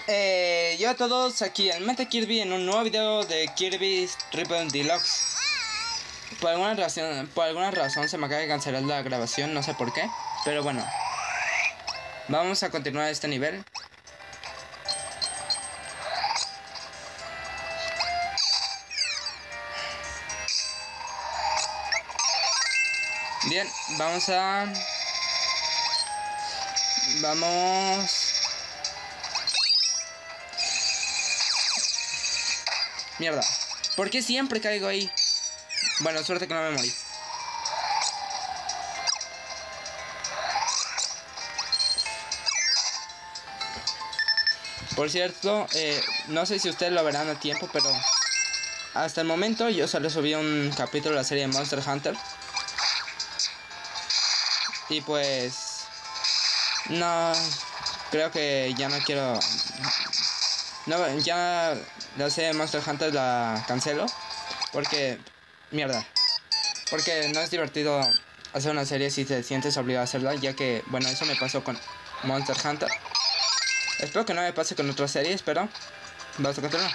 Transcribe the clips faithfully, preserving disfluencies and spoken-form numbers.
Eh, yo a todos aquí en Meta Kirby en un nuevo video de Kirby Triple Deluxe. Por alguna razón, por alguna razón se me acaba de cancelar la grabación, no sé por qué. Pero bueno, vamos a continuar este nivel. Bien, vamos a... Vamos... Mierda, ¿por qué siempre caigo ahí? Bueno, suerte que no me morí. Por cierto, eh, no sé si ustedes lo verán a tiempo, pero hasta el momento yo solo subí un capítulo de la serie de Monster Hunter. Y pues... No... Creo que ya no quiero... No, ya la serie de Monster Hunter la cancelo. Porque... Mierda. Porque no es divertido hacer una serie si te sientes obligado a hacerla. Ya que, bueno, eso me pasó con Monster Hunter. Espero que no me pase con otras series, pero... Vamos a continuar.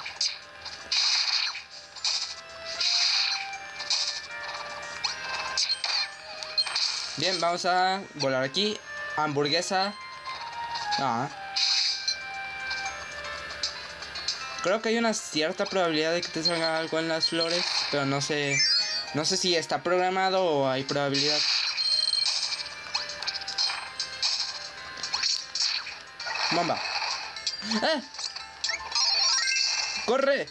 Bien, vamos a volar aquí. Hamburguesa. No. Creo que hay una cierta probabilidad de que te salga algo en las flores, pero no sé. No sé si está programado o hay probabilidad. Bomba. ¡Eh! ¡Corre!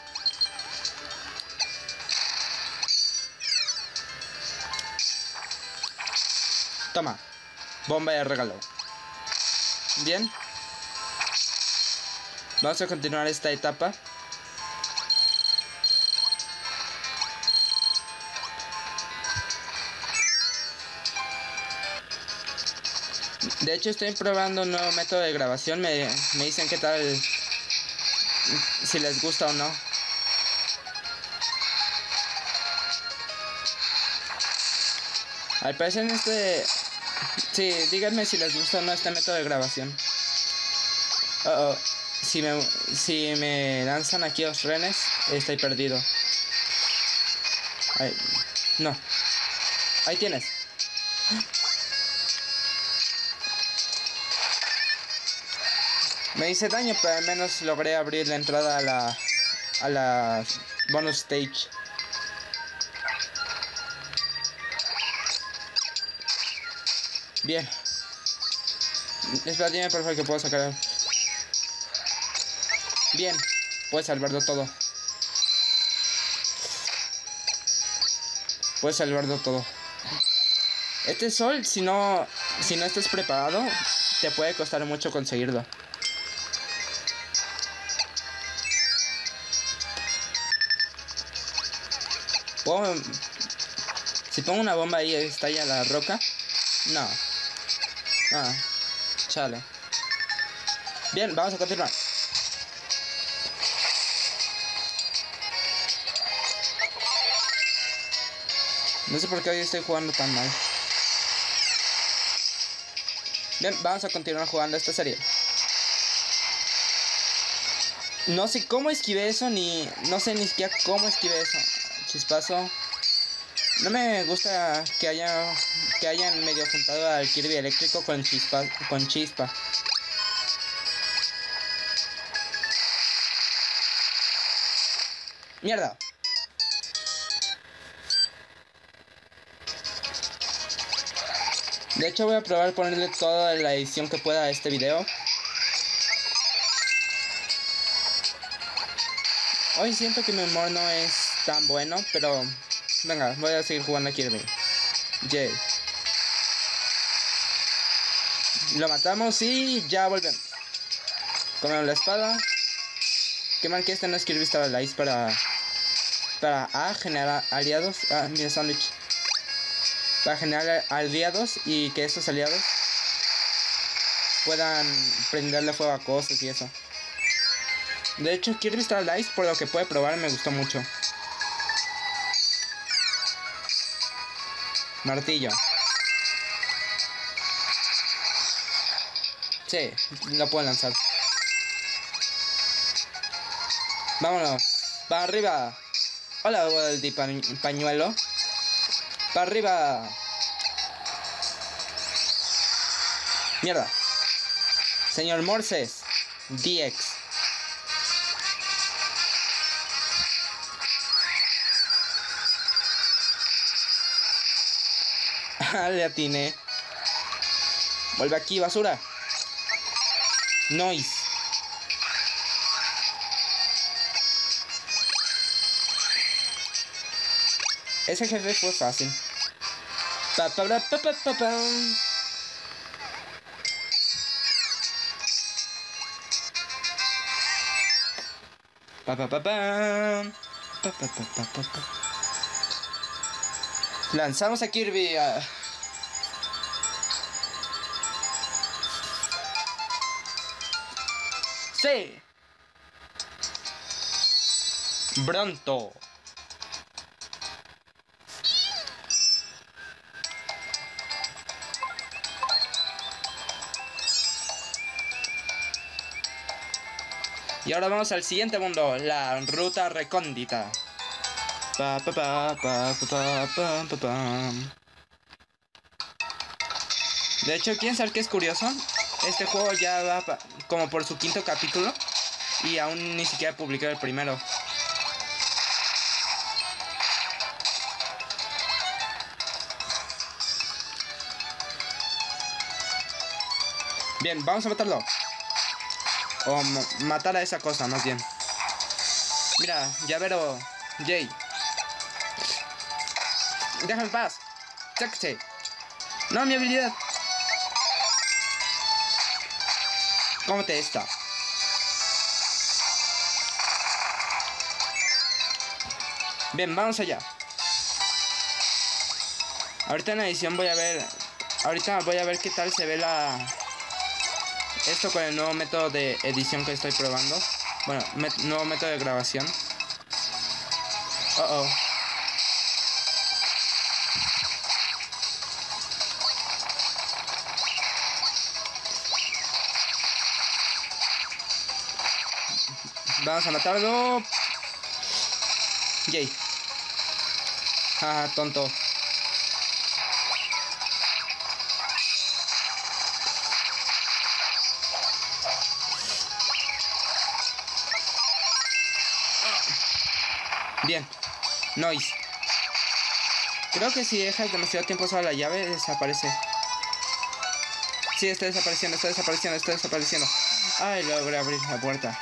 Toma. Bomba de regalo. Bien. Vamos a continuar esta etapa. De hecho estoy probando un nuevo método de grabación. Me, me dicen qué tal, si les gusta o no. Al parecer en este... Sí, díganme si les gusta o no este método de grabación. Uh -oh. Si me, si me lanzan aquí los trenes, estoy perdido. Ay, no. Ahí tienes. Me hice daño, pero al menos logré abrir la entrada a la, a la bonus stage. Bien. Espera, dime por favor que puedo sacar. Bien, puedes salvarlo todo. Puedes salvarlo todo. Este sol, si no, si no estás preparado, te puede costar mucho conseguirlo. ¿Puedo? Si pongo una bomba ahí, ¿estalla la roca? No. Ah, chale. Bien, vamos a continuar. No sé por qué hoy estoy jugando tan mal. Bien, vamos a continuar jugando esta serie. No sé cómo esquivé eso, ni... No sé ni siquiera cómo esquivé eso. Chispazo. No me gusta que haya... Que hayan medio juntado al Kirby eléctrico con chispa... Con chispa. ¡Mierda! De hecho voy a probar ponerle toda la edición que pueda a este video. Hoy siento que mi humor no es tan bueno, pero... Venga, voy a seguir jugando a Kirby. Yeah. Lo matamos y ya volvemos. Comemos la espada. Qué mal que este no es Kirby Star Allies para... Para A, generar aliados. Ah, mira, sándwich. Para generar aliados y que esos aliados puedan prenderle fuego a cosas y eso. De hecho, Kirby Star Allies, por lo que puede probar, me gustó mucho. Martillo. Sí, lo puedo lanzar. Vámonos. Para arriba. Hola, Weldy pañuelo. Para arriba. Mierda. Señor Morses. D X. Le atiné. Vuelve aquí, basura. Noise. Ese jefe fue fácil. Pa, pa, pa, pa, pa, pa, pa. Pa, pa, pa, pa. Pa, pa, pa, pa, pa, pa. Lanzamos a Kirby. A... Sí. Bronto. Y ahora vamos al siguiente mundo, la ruta recóndita. Pa, pa, pa, pa, pa, pa, pa, pa. De hecho, ¿quieren saber qué es curioso? Este juego ya va pa, como por su quinto capítulo y aún ni siquiera publicó el primero. Bien, vamos a matarlo. O matar a esa cosa, más bien. Mira, llavero Jay. Déjame en paz. Sáquese. No, mi habilidad. Cómete esta. Bien, vamos allá. Ahorita en la edición voy a ver. Ahorita voy a ver qué tal se ve la... Esto con el nuevo método de edición que estoy probando. Bueno, met nuevo método de grabación. Oh, oh. Vamos a matarlo. Yay. Ah, tonto. Bien. Noise. Creo que si dejas demasiado tiempo usar la llave, desaparece. Sí, está desapareciendo, está desapareciendo, está desapareciendo. Ay, logré abrir la puerta.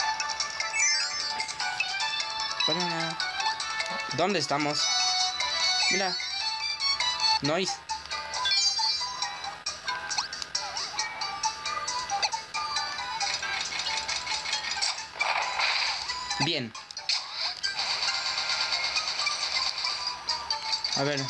¿Dónde estamos? Mira. Noise. Bien. A ver.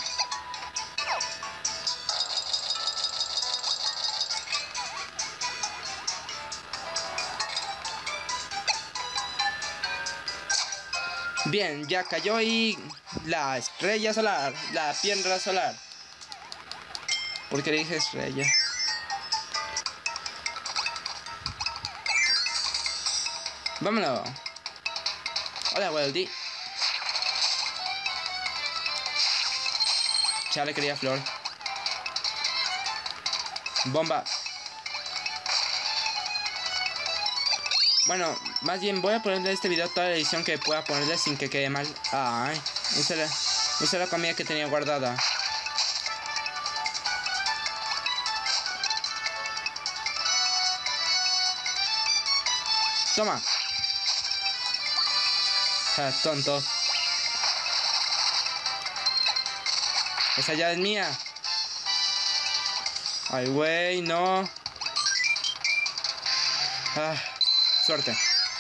Bien, ya cayó y la estrella solar, la piedra solar. ¿Por qué le dije estrella? Vámonos. Hola, Weldy. Ya le quería flor. Bomba. Bueno, más bien voy a ponerle a este video toda la edición que pueda ponerle sin que quede mal. Ay, usé la, usé la comida que tenía guardada. Toma. Ah, tonto. Esa ya es mía. Ay, güey, no. Ah, suerte.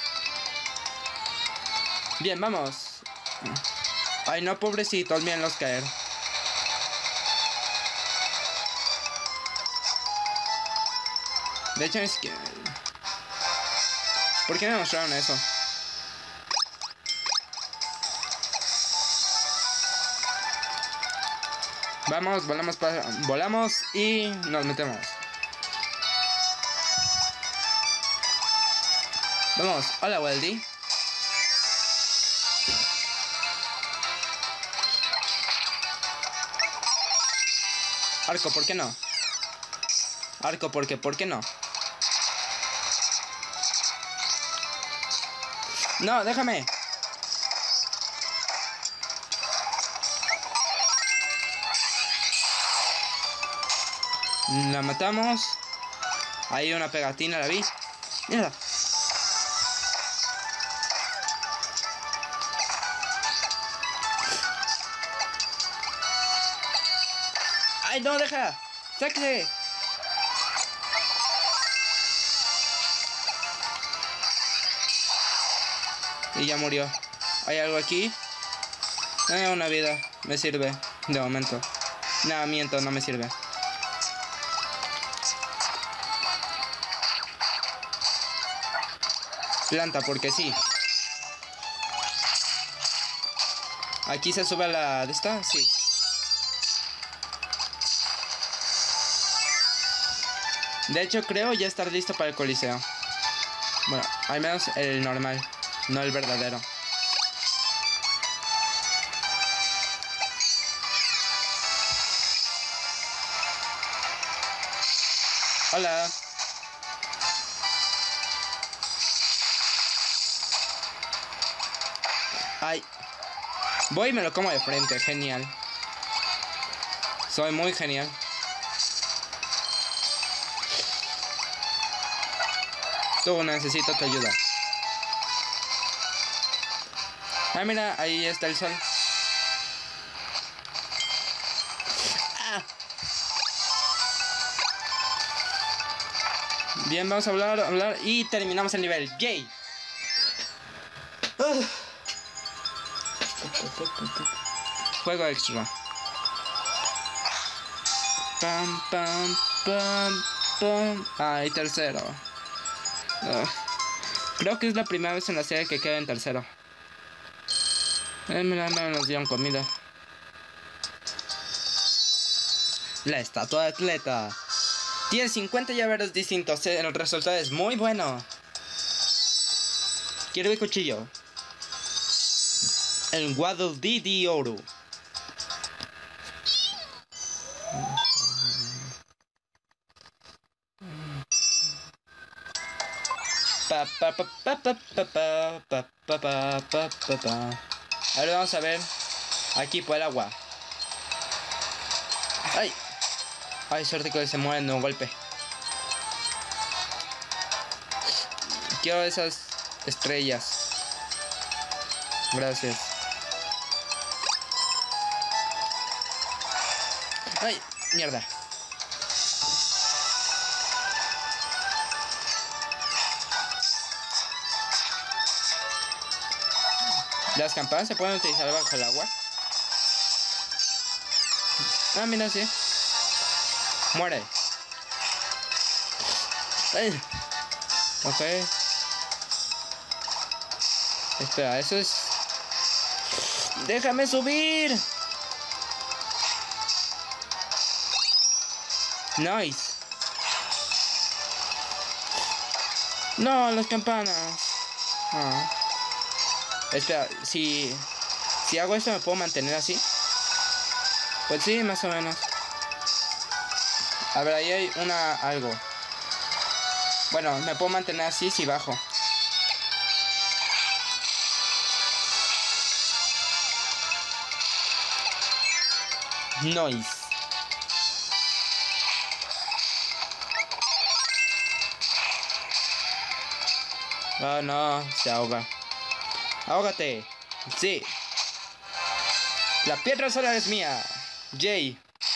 Bien, vamos. Ay, no, pobrecitos, mírenlos caer. De hecho, es que... ¿por qué me mostraron eso? Vamos, volamos, para, volamos y nos metemos. Vamos, hola, Weldy. Arco, ¿por qué no? Arco, ¿por qué? ¿Por qué no? No, déjame. La matamos. Hay una pegatina, la vi. Mierda. ¡Ay, no, deja! ¡Sáquese! Y ya murió. ¿Hay algo aquí? Eh, una vida. Me sirve. De momento. Nada, miento, no me sirve. Planta, porque sí. Aquí se sube a la... ¿de esta? Sí. De hecho, creo ya estar listo para el coliseo. Bueno, al menos el normal, no el verdadero. Hola. Ay. Voy y me lo como de frente, genial. Soy muy genial. Tú necesito tu ayuda. Ah, mira, ahí está el sol. Ah. Bien, vamos a hablar, hablar y terminamos el nivel. ¡Yay! Uh. Juego extra. Pam, pam, pam, pam. Ah, y tercero. Uh, creo que es la primera vez en la serie que queda en tercero. Eh, mira, no nos dieron comida. La estatua de atleta. Tiene cincuenta llaveros distintos. El resultado es muy bueno. Quiero el cuchillo. El Waddle Dee Dee Oro. Pa, pa, pa, pa, pa, pa, pa, pa, pa, pa, pa, pa, pa. Ahora vamos a ver. Aquí por el agua. ¡Ay! Ay, suerte que se mueren de un golpe. Quiero esas estrellas. Gracias. ¡Ay! Mierda. Las campanas se pueden utilizar bajo el agua. Ah, mira, sí. Muere. Ay. Ok. Espera, eso es... ¡Déjame subir! Nice. No, las campanas. Ah. Espera, si... Si hago esto, ¿me puedo mantener así? Pues sí, más o menos. A ver, ahí hay una... algo. Bueno, me puedo mantener así si bajo. Nice. Oh no, se ahoga. Ahógate. Sí. La piedra solar es mía. Jay.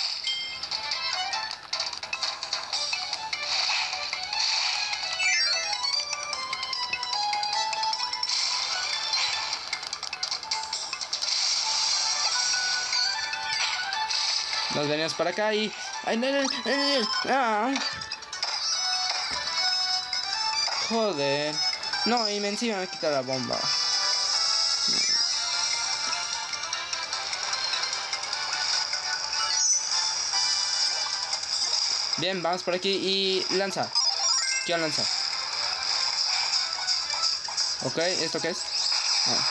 Nos venimos para acá y... ¡Ay, no, no, no, no! ¡Ah! Joder. No, y me encima me quita la bomba. Bien, vamos por aquí y lanza. Quiero lanza. Ok, ¿esto qué es? Ah.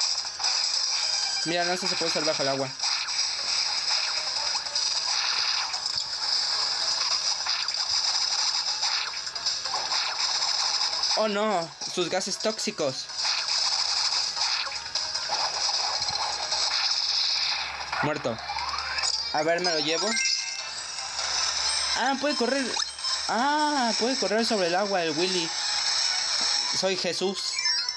Mira, lanza se puede usar bajo el agua. Oh no, sus gases tóxicos. Muerto. A ver, me lo llevo. Ah, puede correr. Ah, puede correr sobre el agua el Willy. Soy Jesús.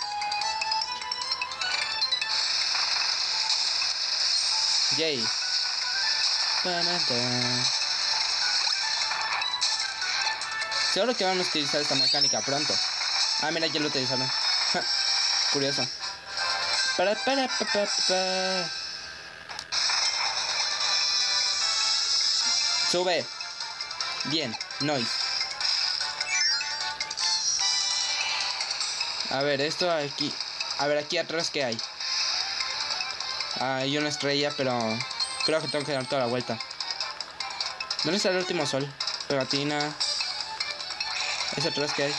Yay. Seguro que vamos a utilizar esta mecánica pronto. Ah, mira, ya lo utilizaron. Curioso. Para, para, pa, pa, pa. Sube. Bien, noise. A ver, esto aquí. A ver, aquí atrás, ¿qué hay? Hay una estrella, pero creo que tengo que dar toda la vuelta. ¿Dónde está el último sol? Pegatina. ¿Ese atrás qué hay?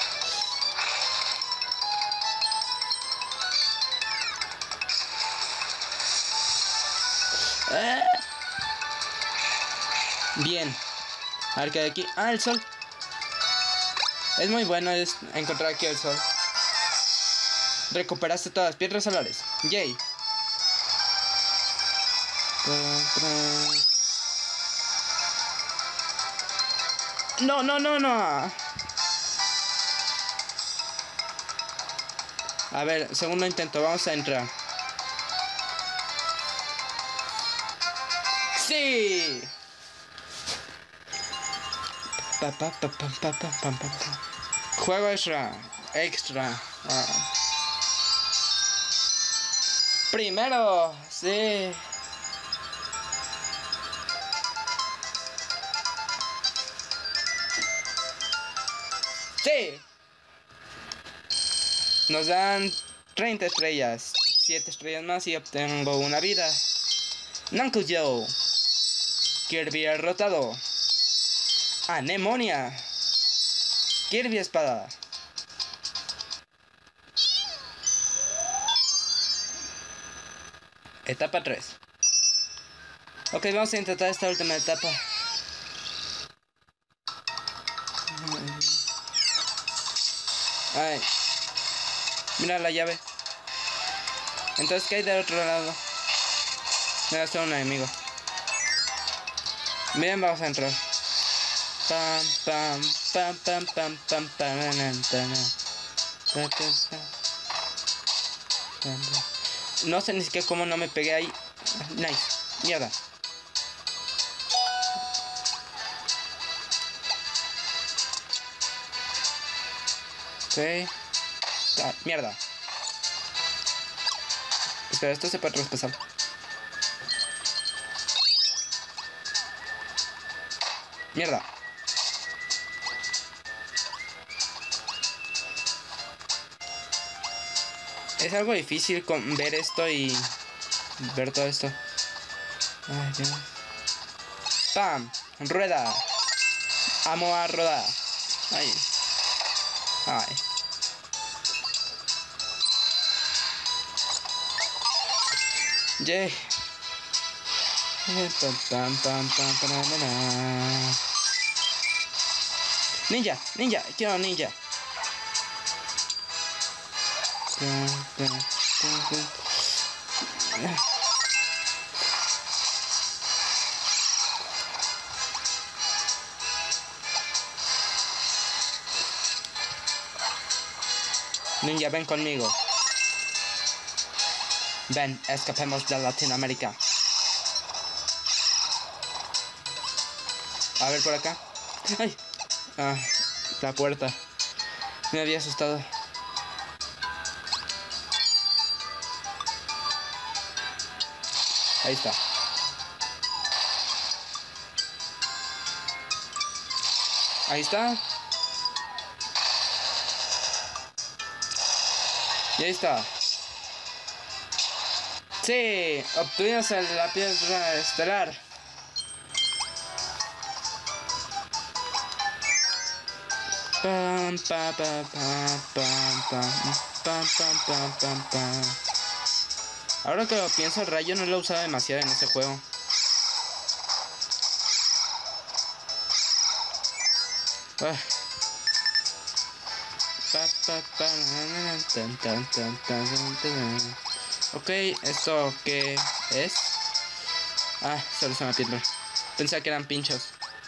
¡Ah! Bien. A ver qué hay aquí. Ah, el sol. Es muy bueno es encontrar aquí el sol. Recuperaste todas las piedras solares. Yay. No, no, no, no. A ver, segundo intento, vamos a entrar. ¡Sí! Pa, pa, pa, pa, pa, pa, pa, pa. Juego extra. Extra. Ah. Primero, sí. Sí. Nos dan treinta estrellas. siete estrellas más y obtengo una vida. Knuckle Joe. Kirby derrotado. Anemonia. Kirby espada. Etapa tres. Ok, vamos a intentar esta última etapa. Ay. Mira la llave. Entonces, ¿qué hay del otro lado? Mira, está un enemigo. Bien, vamos a entrar. Pam, pam, pam, pam, pam, pam, pam, pam. No sé ni siquiera cómo no me pegué ahí. Nice. Mierda. Ok. Ah, mierda. Espera, esto se puede traspasar. Mierda. Es algo difícil con ver esto y ver todo esto. Ay, Dios. ¡Pam! Rueda. Amo a rodar. Ay. Ay. Yay. Pam, pam, pam, pam, pam, ninja, ninja, quiero ninja. Ninja, ven conmigo. Ven, escapemos de Latinoamérica. A ver por acá. Ay. Ah, la puerta. Me había asustado. Ahí está. Ahí está. Y ahí está. Sí, obtuvimos la piedra estelar. Pam, pam, pam, pam, pam, pam, pam, pam, pam, pam, pam. Ahora que lo pienso, el rayo no lo he usado demasiado en este juego. Ah. Pa, Ok, ¿esto qué es? Ah, solo es una piedra. Pensé que eran pinchos.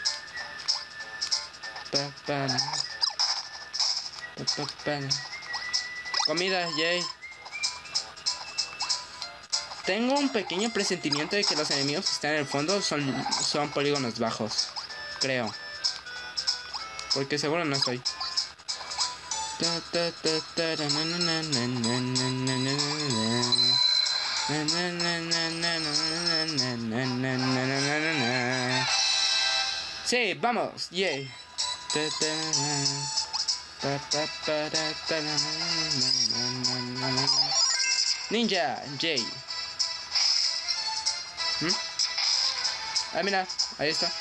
Comida, yay. Tengo un pequeño presentimiento de que los enemigos que están en el fondo son, son polígonos bajos. Creo. Porque seguro no estoy. Sí, vamos, yay. Ninja, Jay. ¿Mm? Ah, mira, ahí está.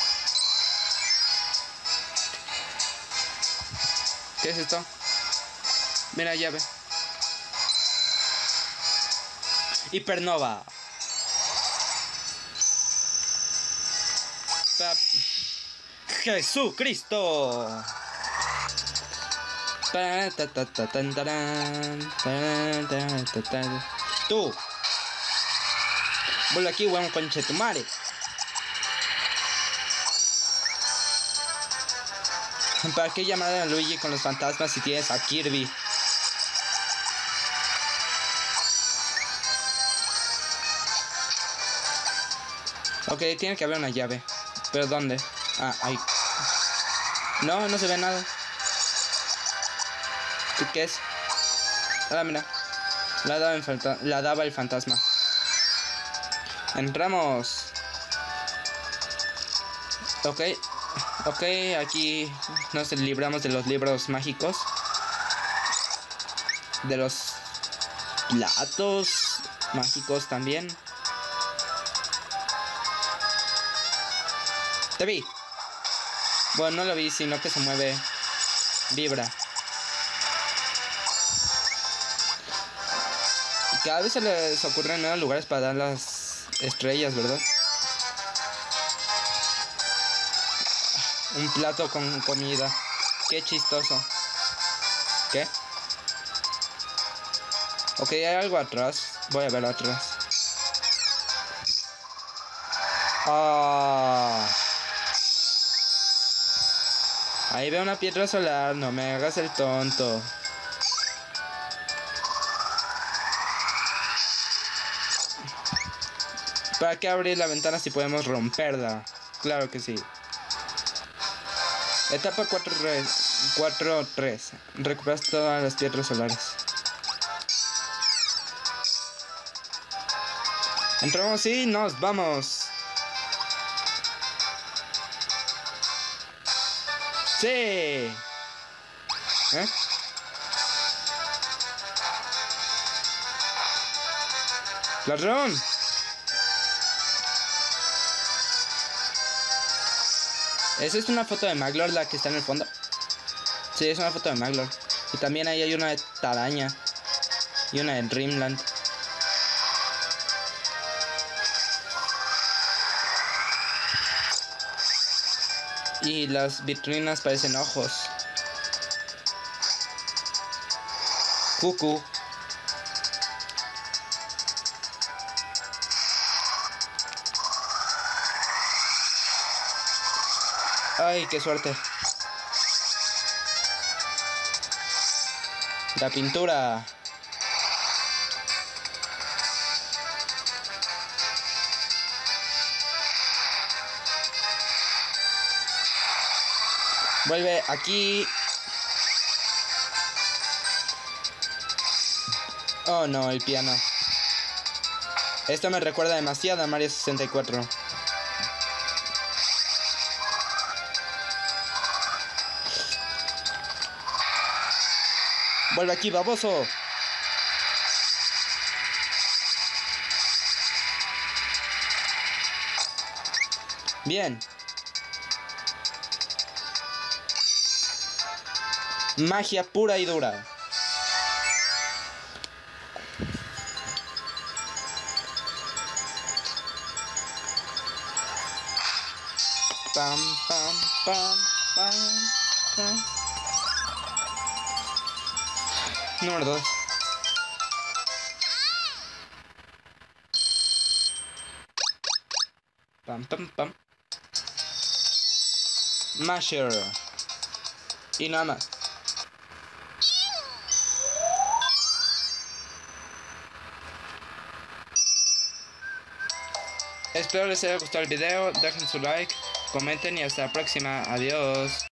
¿Qué es esto? Mira, llave. Hipernova. Pap. Jesucristo. Tú. Vuelve aquí, weón, conche tu madre. ¿Para qué llamar a Luigi con los fantasmas si tienes a Kirby? Ok, tiene que haber una llave. ¿Pero dónde? Ah, ahí. No, no se ve nada. ¿Qué es? Ah, mira. La daba el, fanta la daba el fantasma. Entramos. Ok. Ok, aquí nos libramos de los libros mágicos. De los platos mágicos también. Te vi. Bueno, no lo vi, sino que se mueve. Vibra. Cada vez se les ocurren nuevos lugares para dar las estrellas, ¿verdad? Un plato con comida. Qué chistoso. ¿Qué? Ok, hay algo atrás. Voy a ver atrás. Ah. Ahí veo una piedra solar. No me hagas el tonto. ¿Para qué abrir la ventana si podemos romperla? Claro que sí. Etapa cuatro tres. Recuperas todas las piedras solares. Entramos y nos vamos. Sí. ¿Eh? ¡Ladrón! ¿Es esta una foto de Maglor la que está en el fondo? Sí, es una foto de Maglor. Y también ahí hay una de Taraña. Y una de Dreamland. Y las vitrinas parecen ojos. Cucu. Ay, qué suerte. La pintura. Vuelve aquí. Oh no, el piano. Esto me recuerda demasiado a Mario sesenta y cuatro. Vuelve aquí, baboso. Bien. Magia pura y dura. Pam, pam, pam, pam, pam. Número dos. Pam, pam, pam. Masher. Y nada más. Espero les haya gustado el video. Dejen su like, comenten y hasta la próxima. Adiós.